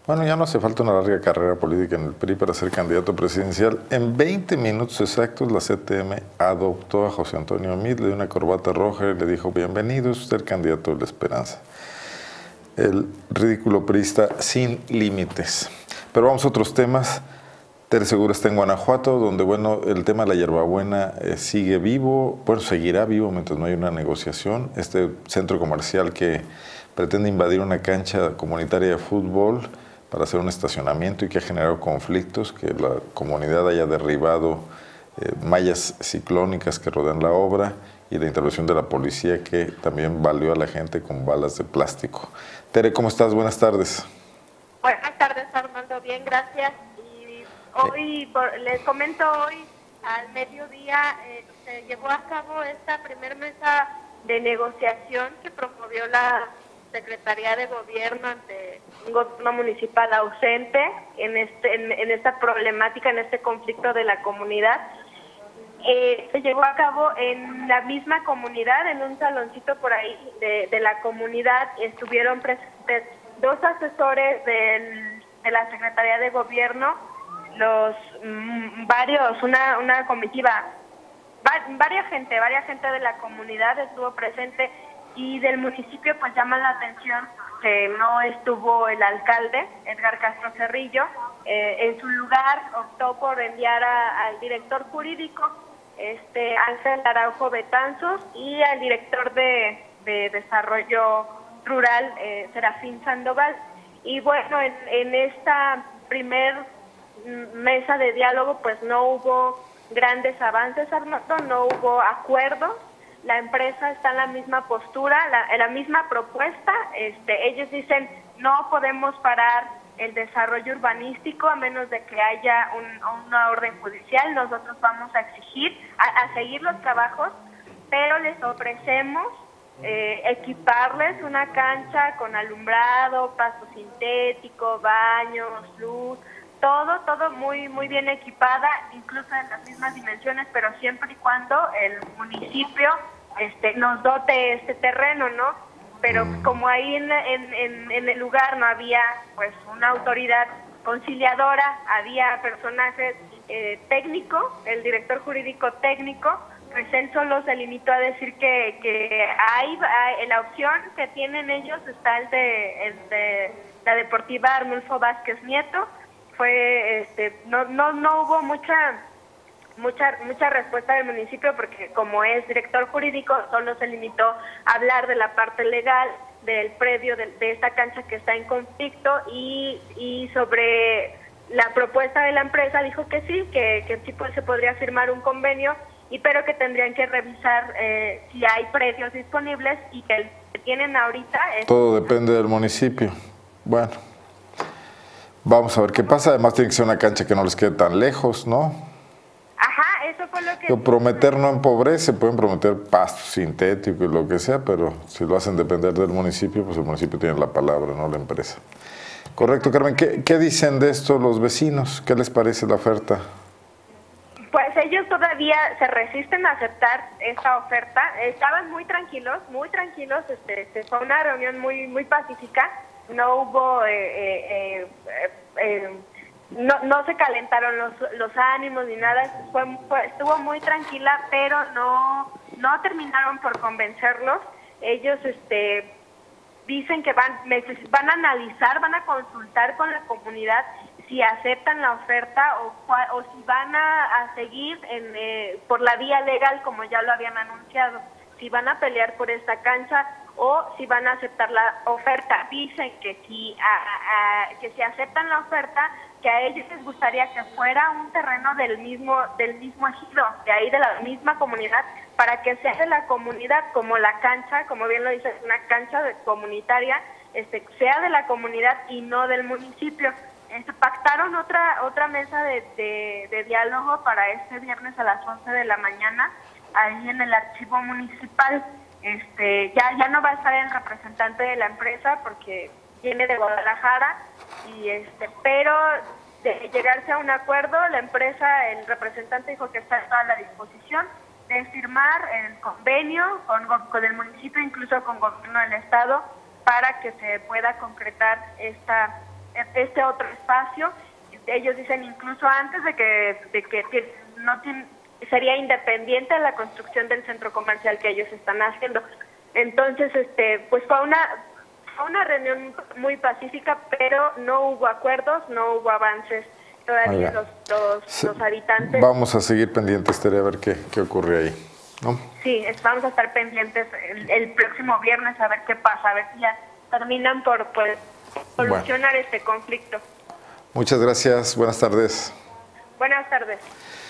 Bueno, ya no hace falta una larga carrera política en el PRI para ser candidato presidencial. En 20 minutos exactos, la CTM adoptó a José Antonio Meade, le dio una corbata roja y le dijo: bienvenido, es usted el candidato de la esperanza. El ridículo priista sin límites. Pero vamos a otros temas. Tere Segura está en Guanajuato, donde, bueno, el tema de la hierbabuena sigue vivo, bueno, seguirá vivo mientras no haya una negociación. Este centro comercial que pretende invadir una cancha comunitaria de fútbol para hacer un estacionamiento y que ha generado conflictos, que la comunidad haya derribado mallas ciclónicas que rodean la obra y la intervención de la policía que también valió a la gente con balas de plástico. Tere, ¿cómo estás? Buenas tardes. Buenas tardes, Armando. Bien, gracias. Y hoy, les comento, hoy al mediodía se llevó a cabo esta primer mesa de negociación que promovió la Secretaría de Gobierno ante un gobierno municipal ausente en esta problemática, en este conflicto de la comunidad. Se llevó a cabo en la misma comunidad, en un saloncito por ahí de la comunidad. Estuvieron presentes 2 asesores de la Secretaría de Gobierno, una comitiva, varias gente de la comunidad estuvo presente, y del municipio pues llama la atención que no estuvo el alcalde, Edgar Castro Cerrillo. En su lugar optó por enviar al director jurídico, Ángel Araujo Betanzos, y al director de Desarrollo Rural, Serafín Sandoval. Y bueno, en esta primer mesa de diálogo pues no hubo grandes avances, Arnoldo, no hubo acuerdos. La empresa está en la misma postura, la misma propuesta. Ellos dicen: no podemos parar el desarrollo urbanístico a menos de que haya una orden judicial. Nosotros vamos a exigir, a seguir los trabajos, pero les ofrecemos equiparles una cancha con alumbrado, pasto sintético, baños, luz, todo muy bien equipada, incluso en las mismas dimensiones, pero siempre y cuando el municipio nos dote este terreno, ¿no? Pero como ahí en el lugar no había pues una autoridad conciliadora, había personajes técnicos, el director jurídico técnico, pues él solo se limitó a decir que hay la opción que tienen ellos, está el de la Deportiva Arnulfo Vázquez Nieto. Fue no hubo mucha respuesta del municipio, porque como es director jurídico solo se limitó a hablar de la parte legal del predio de esta cancha que está en conflicto, y sobre la propuesta de la empresa dijo que sí, que sí se podría firmar un convenio, pero que tendrían que revisar si hay predios disponibles, y que el que tienen ahorita todo depende del municipio. Bueno, vamos a ver qué pasa. Además tiene que ser una cancha que no les quede tan lejos, ¿no? Ajá, eso fue lo que... Prometer no empobrece, pueden prometer pasto sintético y lo que sea, pero si lo hacen depender del municipio, pues el municipio tiene la palabra, no la empresa. Correcto, Carmen. ¿Qué dicen de esto los vecinos? ¿Qué les parece la oferta? Pues ellos todavía se resisten a aceptar esta oferta. Estaban muy tranquilos. Fue una reunión muy pacífica. No hubo... No se calentaron los ánimos ni nada. Estuvo muy tranquila, pero no terminaron por convencerlos. Ellos dicen que van a analizar, van a consultar con la comunidad si aceptan la oferta o si van a seguir por la vía legal, como ya lo habían anunciado, si van a pelear por esta cancha o si van a aceptar la oferta. Dicen que si aceptan la oferta, que a ellos les gustaría que fuera un terreno del mismo ejido, de ahí de la misma comunidad, para que sea de la comunidad, como la cancha, como bien lo dice, es una cancha comunitaria, sea de la comunidad y no del municipio. Pactaron otra mesa de diálogo para este viernes a las 11 de la mañana, ahí en el archivo municipal. Ya no va a estar el representante de la empresa porque viene de Guadalajara, pero de llegarse a un acuerdo, la empresa, el representante dijo que está a la disposición de firmar el convenio con el municipio, incluso con gobierno del estado, para que se pueda concretar este otro espacio. Ellos dicen incluso antes de que no sería independiente de la construcción del centro comercial que ellos están haciendo. Entonces, pues fue una reunión muy pacífica, pero no hubo acuerdos, no hubo avances. Todavía los habitantes... Vamos a seguir pendientes, Tere, a ver qué ocurre ahí, ¿no? Sí, vamos a estar pendientes el próximo viernes a ver qué pasa, a ver si ya terminan por solucionar este conflicto. Muchas gracias, buenas tardes. Buenas tardes.